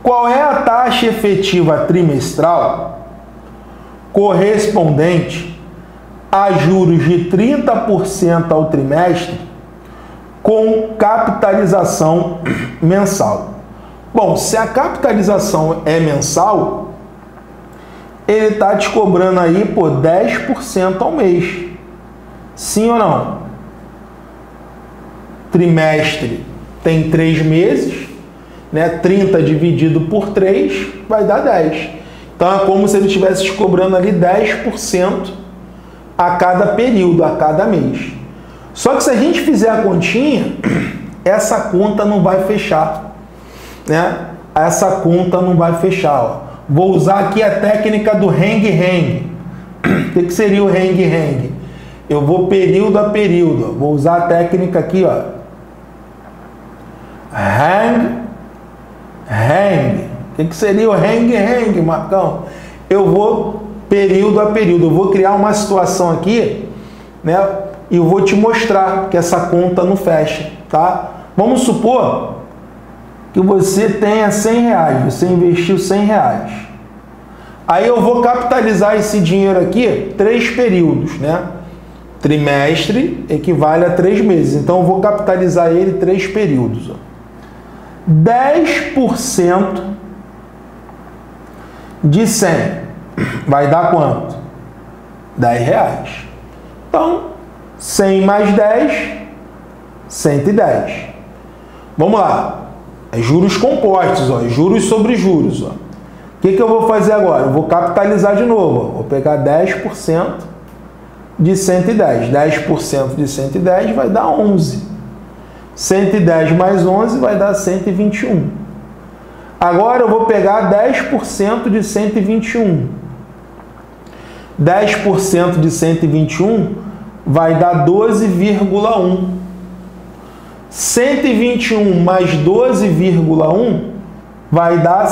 Qual é a taxa efetiva trimestral correspondente a juros de 30% ao trimestre com capitalização mensal? Bom, se a capitalização é mensal, ele está te cobrando aí por 10% ao mês. Sim ou não? Trimestre tem 3 meses, né? 30 dividido por 3 vai dar 10. Então é como se ele estivesse te cobrando ali 10% a cada período, a cada mês. Só que se a gente fizer a continha, essa conta não vai fechar, né? Essa conta não vai fechar, ó. Vou usar aqui a técnica do hang-hang. O que seria o hang-hang? Eu vou período a período, ó. Vou usar a técnica aqui, ó. Hang. O que seria o hang, Marcão? Eu vou período a período. Eu vou criar uma situação aqui, né? E eu vou te mostrar que essa conta não fecha, tá? Vamos supor que você tenha R$100, você investiu R$100. Aí eu vou capitalizar esse dinheiro aqui 3 períodos, né? Trimestre equivale a 3 meses. Então eu vou capitalizar ele 3 períodos, ó. 10% de 100 vai dar quanto? R$10. Então, 100 mais 10, 110. Vamos lá. É juros compostos, ó, juros sobre juros. Ó. O que eu vou fazer agora? Eu vou capitalizar de novo. Ó. Vou pegar 10% de 110. 10% de 110 vai dar 11. 110 mais 11 vai dar 121. Agora eu vou pegar 10% de 121. 10% de 121 vai dar 12,1. 121 mais 12,1 vai dar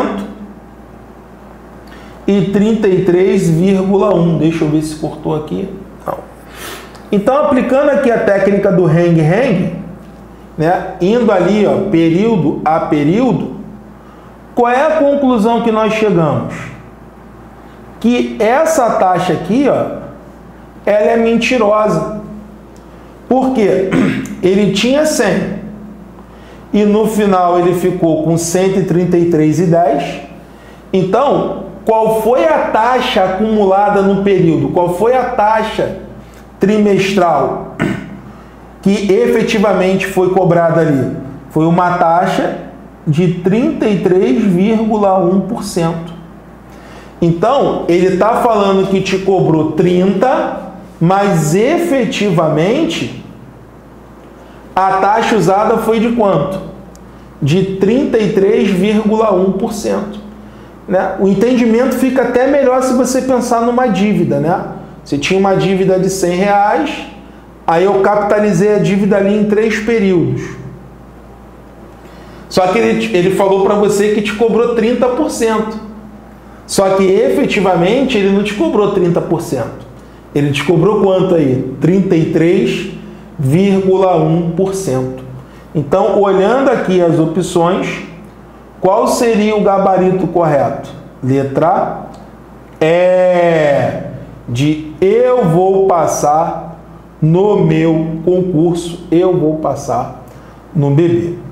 133,1. Deixa eu ver se cortou aqui. Não. Então, aplicando aqui a técnica do hang-hang, né, indo ali, ó, período a período, qual é a conclusão que nós chegamos? Que essa taxa aqui, ó, ela é mentirosa. Por quê? Ele tinha 100 e no final ele ficou com 133,10. Então, qual foi a taxa acumulada no período? Qual foi a taxa trimestral que efetivamente foi cobrada ali? Foi uma taxa de 33,1%. Então, ele está falando que te cobrou 30, mas efetivamente a taxa usada foi de quanto? De 33,1%. Né? O entendimento fica até melhor se você pensar numa dívida, né? Você tinha uma dívida de R$100, aí eu capitalizei a dívida ali em 3 períodos. Só que ele falou para você que te cobrou 30%. Só que efetivamente ele não te cobrou 30%. Ele te cobrou quanto aí? 33,1%. Então, olhando aqui as opções, qual seria o gabarito correto? Letra E, de eu vou passar no meu concurso, eu vou passar no BB.